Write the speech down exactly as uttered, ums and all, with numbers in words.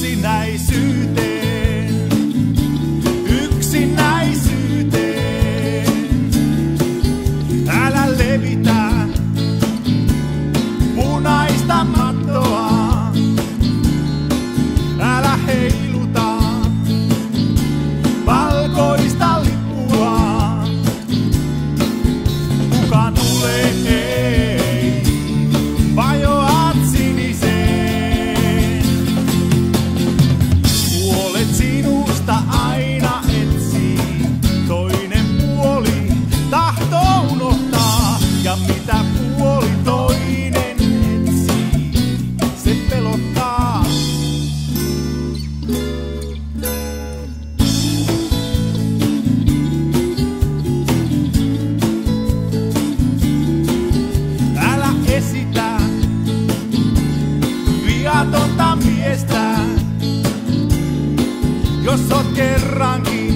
yksinäisyyteen, yksinäisyyteen. Älä levitä punaista mattoa, älä heiluta valkoista lippua. Kuka tulee, ei, vajoat siniseen. Puolet sinusta aina etsii, toinen puoli tahtoo unohtaa. Ja mitä puoli toinen etsii, se pelottaa. Älä esitä viatonta miestä, jos oot kerrankin